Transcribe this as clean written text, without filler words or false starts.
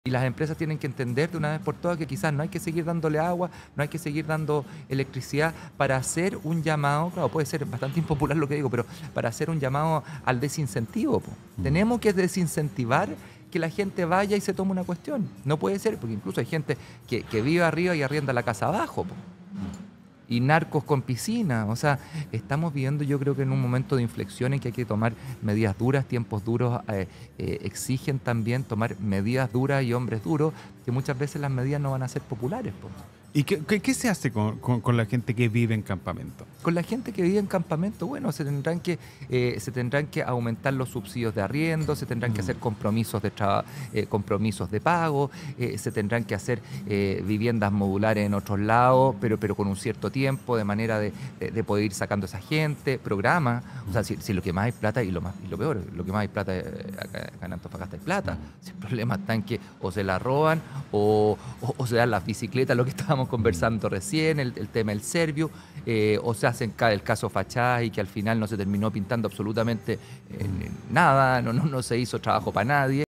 Y las empresas tienen que entender de una vez por todas que quizás no hay que seguir dándole agua, no hay que seguir dando electricidad para hacer un llamado, claro, puede ser bastante impopular lo que digo, pero para hacer un llamado al desincentivo, po. Mm. Tenemos que desincentivar que la gente vaya y se tome una cuestión. No puede ser, porque incluso hay gente que vive arriba y arrienda la casa abajo, po. Mm. Y narcos con piscina. O sea, estamos viviendo yo creo que en un momento de inflexión en que hay que tomar medidas duras, tiempos duros exigen también tomar medidas duras y hombres duros, que muchas veces las medidas no van a ser populares, po. ¿Y qué se hace con la gente que vive en campamento? Con la gente que vive en campamento, bueno, se tendrán que aumentar los subsidios de arriendo, se tendrán que Mm. hacer compromisos de pago, se tendrán que hacer viviendas modulares en otros lados, pero con un cierto tiempo, de manera de poder ir sacando a esa gente, programas. O sea, si lo que más hay plata, y lo peor, lo que más hay plata, acá en Antofagasta hay plata. Mm. Si el problema está en que o se la roban o se dan las bicicletas, lo que estábamos Mm. conversando recién, el tema del Servio, o se hacen el caso Fachá y que al final no se terminó pintando absolutamente Mm. nada, no se hizo trabajo para nadie.